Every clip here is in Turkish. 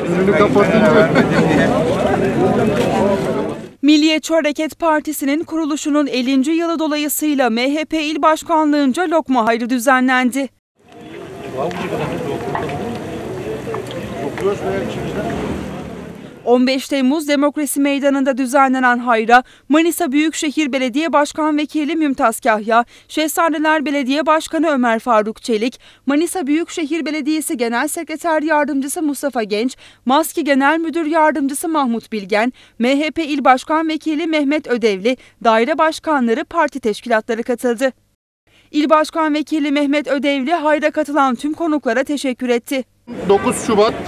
Önünü kapatınca. Milliyetçi Hareket Partisi'nin kuruluşunun 50. yılı dolayısıyla MHP İl Başkanlığı'nca lokma hayrı düzenlendi. 15 Temmuz Demokrasi Meydanı'nda düzenlenen hayra Manisa Büyükşehir Belediye Başkan Vekili Mümtaz Kahya, Şehzadeler Belediye Başkanı Ömer Faruk Çelik, Manisa Büyükşehir Belediyesi Genel Sekreter Yardımcısı Mustafa Genç, Maski Genel Müdür Yardımcısı Mahmut Bilgen, MHP İl Başkan Vekili Mehmet Ödevli, daire başkanları, parti teşkilatları katıldı. İl Başkan Vekili Mehmet Ödevli hayra katılan tüm konuklara teşekkür etti. 9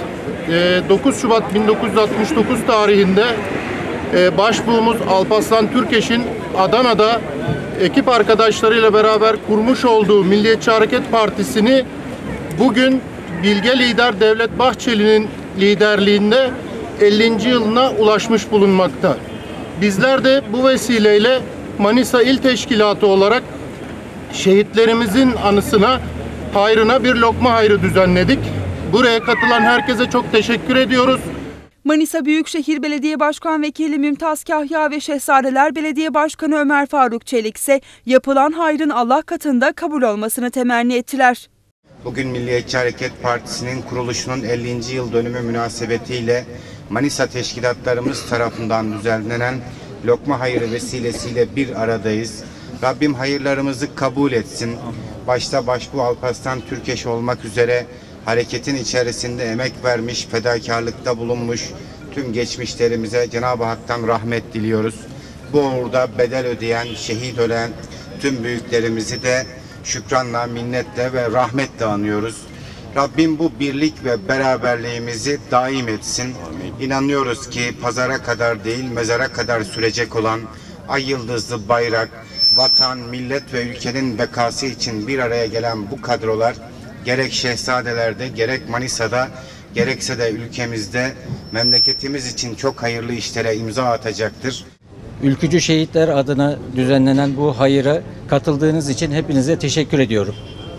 Şubat 1969 tarihinde başbuğumuz Alparslan Türkeş'in Adana'da ekip arkadaşlarıyla beraber kurmuş olduğu Milliyetçi Hareket Partisi'ni bugün bilge lider Devlet Bahçeli'nin liderliğinde 50. yılına ulaşmış bulunmakta. Bizler de bu vesileyle Manisa İl Teşkilatı olarak şehitlerimizin anısına, hayrına bir lokma hayrı düzenledik. Buraya katılan herkese çok teşekkür ediyoruz. Manisa Büyükşehir Belediye Başkan Vekili Mümtaz Kahya ve Şehzadeler Belediye Başkanı Ömer Faruk Çelik ise yapılan hayrın Allah katında kabul olmasını temenni ettiler. Bugün Milliyetçi Hareket Partisi'nin kuruluşunun 50. yıl dönümü münasebetiyle Manisa teşkilatlarımız tarafından düzenlenen lokma hayrı vesilesiyle bir aradayız. Rabbim hayırlarımızı kabul etsin. Başta başbuğ Alparslan Türkeş olmak üzere hareketin içerisinde emek vermiş, fedakarlıkta bulunmuş tüm geçmişlerimize Cenab-ı Hak'tan rahmet diliyoruz. Bu uğurda bedel ödeyen, şehit ölen tüm büyüklerimizi de şükranla, minnetle ve rahmetle anıyoruz. Rabbim bu birlik ve beraberliğimizi daim etsin. İnanıyoruz ki pazara kadar değil, mezara kadar sürecek olan ay yıldızlı bayrak, vatan, millet ve ülkenin bekası için bir araya gelen bu kadrolar gerek Şehzadeler'de, gerek Manisa'da, gerekse de ülkemizde memleketimiz için çok hayırlı işlere imza atacaktır. Ülkücü şehitler adına düzenlenen bu hayıra katıldığınız için hepinize teşekkür ediyorum.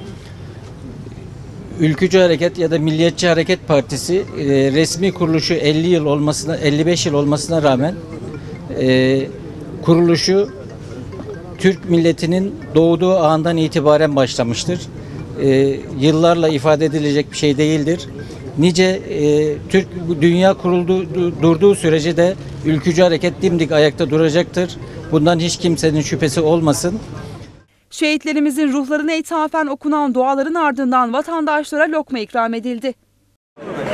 Ülkücü Hareket ya da Milliyetçi Hareket Partisi resmi kuruluşu 55 yıl olmasına rağmen kuruluşu Türk milletinin doğduğu andan itibaren başlamıştır. Yıllarla ifade edilecek bir şey değildir. Nice dünya durduğu sürece de ülkücü hareket dimdik ayakta duracaktır. Bundan hiç kimsenin şüphesi olmasın. Şehitlerimizin ruhlarına ithafen okunan duaların ardından vatandaşlara lokma ikram edildi.